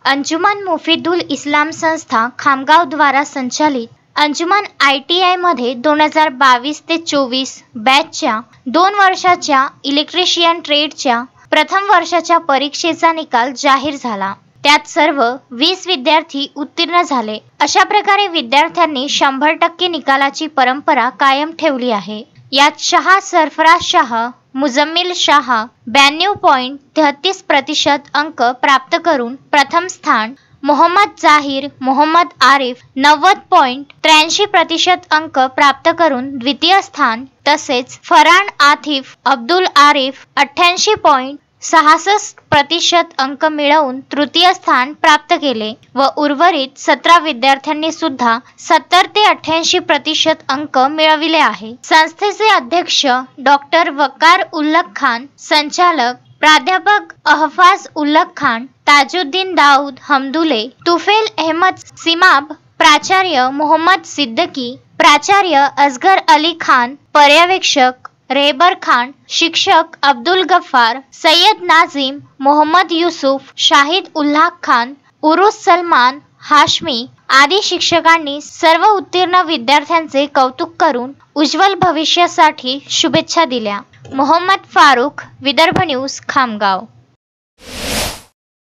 अंजुमन मुफीदुल इस्लाम संस्था खामगाव द्वारा संचालित अंजुमन ITI मध्ये 2022 ते 24 बॅचच्या 2 वर्षाच्या इलेक्ट्रिशियन ट्रेडच्या प्रथम वर्षाच्या परीक्षेचा निकाल जाहीर झाला। त्यात सर्व 20 विद्यार्थी उत्तीर्ण झाले। अशा प्रकारे विद्यार्थ्यांनी 100% निकालाची परंपरा कायम ठेवली आहे। यात शाह सरफराज शाह मुजम्मिल शाह 92.33% अंक प्राप्त करून प्रथम स्थान, मोहम्मद जाहिर मोहम्मद आरिफ 90.83% अंक प्राप्त करून द्वितीय स्थान, तसेच फरान आतिफ अब्दुल आरिफ 88.66% अंक मिळवून तृतीय स्थान प्राप्त केले व उर्वरित 17 विद्यार्थ्यांनी सुद्धा 70 ते 88% अंक मिळविले आहे। संस्थेचे अध्यक्ष डॉक्टर वकार उल्लख खान, संचालक प्राध्यापक अहफाज उल्लख खान, ताजुद्दीन दाऊद हमदुले, तुफेल अहमद सिमाब, प्राचार्य मोहम्मद सिद्दीकी, प्राचार्य असगर अली खान, पर्यवेक्षक रेबर खान, शिक्षक अब्दुल गफ्फार, सय्यद नाझीम, मोहम्मद युसुफ, शाहिद उल्लाह खान, उरुस सलमान हाशमी आदी शिक्षकांनी सर्व उत्तीर्ण विद्यार्थ्यांचे कौतुक करून उज्ज्वल भविष्यासाठी शुभेच्छा दिल्या। मोहम्मद फारूक, विदर्भ न्यूज, खामगाव।